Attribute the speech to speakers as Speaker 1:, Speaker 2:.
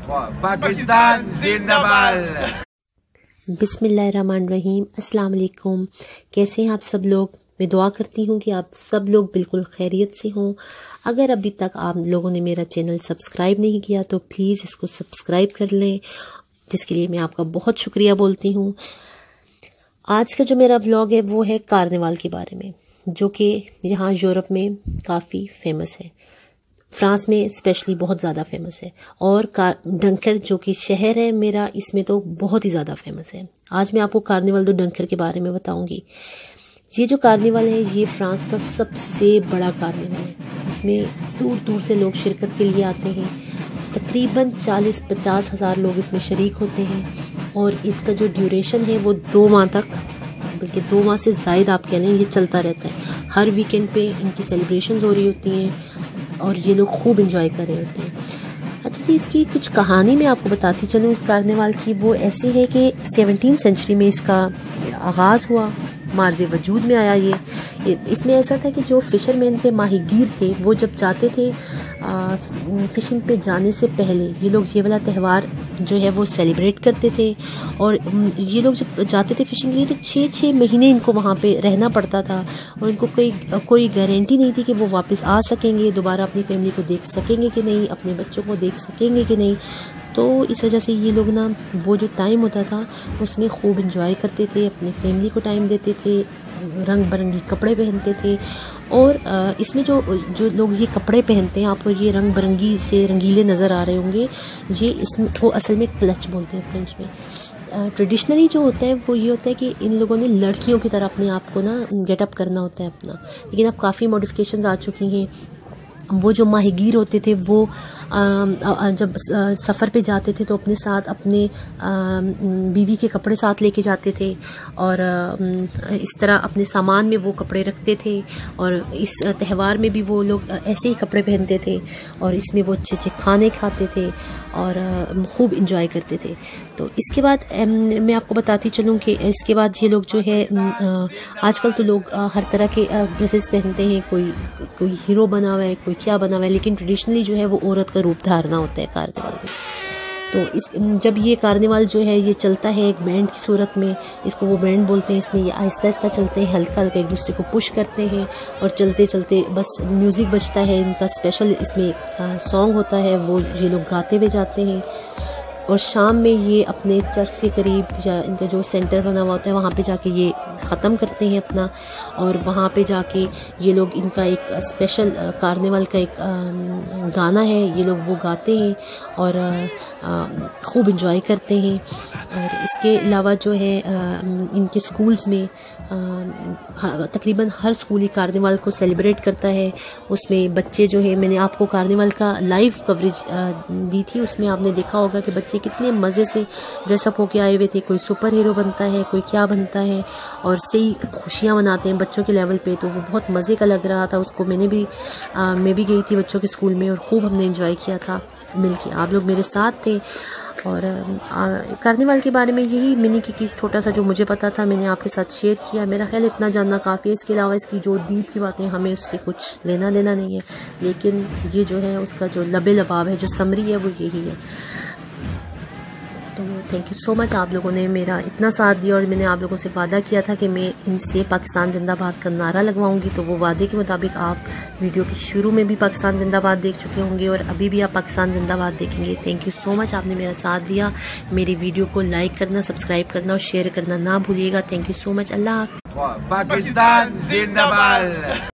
Speaker 1: पाकिस्तान जिंदाबाद।
Speaker 2: बिस्मिल्लाहिर्रहमानिर्रहीम। अस्सलाम वालेकुम। कैसे हैं आप सब लोग? मैं दुआ करती हूँ कि आप सब लोग बिल्कुल खैरियत से हों। अगर अभी तक आप लोगों ने मेरा चैनल सब्सक्राइब नहीं किया तो प्लीज़ इसको सब्सक्राइब कर लें, जिसके लिए मैं आपका बहुत शुक्रिया बोलती हूँ। आज का जो मेरा व्लॉग है वो है कार्निवाल के बारे में, जो कि यहाँ यूरोप में काफ़ी फेमस है। फ्रांस में स्पेशली बहुत ज़्यादा फेमस है, और डंकर जो कि शहर है मेरा, इसमें तो बहुत ही ज़्यादा फेमस है। आज मैं आपको कार्निवाल दो डंकर के बारे में बताऊंगी। ये जो कार्निवाल है ये फ्रांस का सबसे बड़ा कार्निवाल है। इसमें दूर दूर से लोग शिरकत के लिए आते हैं। तकरीबन 40-50 हज़ार लोग इसमें शरीक होते हैं, और इसका जो ड्यूरेशन है वो 2 माह तक, बल्कि 2 माह से ज़ायद आप कह लें, ये चलता रहता है। हर वीकेंड पे इनकी सेलिब्रेशंस हो रही होती हैं और ये लोग खूब इंजॉय कर रहे होते हैं। अच्छा जी, इसकी कुछ कहानी मैं आपको बताती चलूँ इस कार्निवाल की। वो ऐसी है कि 17वीं सेंचुरी में इसका आगाज़ हुआ, मार्ज़े वजूद में आया ये। इसमें ऐसा था कि जो फिशरमैन थे, माहीगीर थे, वो जब जाते थे फिशिंग पे जाने से पहले ये लोग ये वाला त्यौहार जो है वो सेलिब्रेट करते थे। और ये लोग जब जाते थे फिशिंग के लिए तो 6-6 महीने इनको वहाँ पे रहना पड़ता था, और इनको कोई गारंटी नहीं थी कि वो वापस आ सकेंगे, दोबारा अपनी फैमिली को देख सकेंगे कि नहीं, अपने बच्चों को देख सकेंगे कि नहीं। तो इस वजह से ये लोग ना, वो जो टाइम होता था उसमें खूब इंजॉय करते थे, अपनी फैमिली को टाइम देते थे, रंग बिरंगी कपड़े पहनते थे। और इसमें जो लोग ये कपड़े पहनते हैं, आपको ये रंग बिरंगी से रंगीले नज़र आ रहे होंगे, ये इसमें वो असल में क्लच बोलते हैं फ्रेंच में। ट्रेडिशनली जो होता है वो ये होता है कि इन लोगों ने लड़कियों की तरह अपने आप को ना गेटअप करना होता है अपना, लेकिन अब काफ़ी मॉडिफिकेशंस आ चुकी हैं। वो जो माहीगीर होते थे वो जब सफ़र पे जाते थे तो अपने साथ अपने बीवी के कपड़े साथ लेके जाते थे, और इस तरह अपने सामान में वो कपड़े रखते थे। और इस त्यौहार में भी वो लोग ऐसे ही कपड़े पहनते थे, और इसमें वो अच्छे अच्छे खाने खाते थे और खूब इंजॉय करते थे। तो इसके बाद मैं आपको बताती चलूँ कि इसके बाद ये लोग जो है, आजकल तो लोग हर तरह के ड्रेसेस पहनते हैं, कोई हीरो बना हुआ है, कोई क्या बना हुआ है, लेकिन ट्रेडिशनली जो है वो औरत का रूप धारना होता है कार्निवाल में। तो जब ये कार्निवाल जो है ये चलता है एक बैंड की सूरत में, इसको वो बैंड बोलते हैं। इसमें ये आहिस्ता आहिस्ता चलते हैं, हल्का हल्का एक दूसरे को पुश करते हैं, और चलते चलते बस म्यूज़िक बजता है इनका स्पेशल, इसमें सॉन्ग होता है, वो ये लोग गाते हुए जाते हैं। और शाम में ये अपने चर्च के करीब, या इनका जो सेंटर बना हुआ होता है, वहाँ पे जाके ये ख़त्म करते हैं अपना। और वहाँ पे जाके ये लोग, इनका एक स्पेशल कार्निवाल का एक गाना है, ये लोग वो गाते हैं और खूब इंजॉय करते हैं। और इसके अलावा जो है इनके स्कूल्स में तकरीबन हर स्कूल ही कार्निवाल को सेलिब्रेट करता है। उसमें बच्चे जो है, मैंने आपको कार्निवाल का लाइव कवरेज दी थी, उसमें आपने देखा होगा कि बच्चे कितने मज़े से ड्रेसअप होके आए हुए थे। कोई सुपर हीरो बनता है, कोई क्या बनता है, और सही खुशियाँ मनाते हैं बच्चों के लेवल पे। तो वो बहुत मज़े का लग रहा था उसको। मैं भी गई थी बच्चों के स्कूल में, और खूब हमने एंजॉय किया था मिलके। आप लोग मेरे साथ थे। और कार्निवाल के बारे में यही मिनी की छोटा सा जो मुझे पता था मैंने आपके साथ शेयर किया। मेरा ख्याल इतना जानना काफ़ी है। इसके अलावा इसकी जो डीप की बातें, हमें उससे कुछ लेना देना नहीं है, लेकिन ये जो है उसका जो लबे लबाब है, जो समरी है, वो यही है। तो थैंक यू सो मच, आप लोगों ने मेरा इतना साथ दिया। और मैंने आप लोगों से वादा किया था कि मैं इनसे पाकिस्तान जिंदाबाद का नारा लगवाऊंगी, तो वो वादे के मुताबिक आप वीडियो के शुरू में भी पाकिस्तान जिंदाबाद देख चुके होंगे, और अभी भी आप पाकिस्तान जिंदाबाद देखेंगे। थैंक यू सो मच, आपने मेरा साथ दिया। मेरी वीडियो को लाइक करना, सब्सक्राइब करना और शेयर करना ना भूलिएगा। Thank you so much. Allah हाफ़िज़।
Speaker 1: पाकिस्तान जिंदाबाद।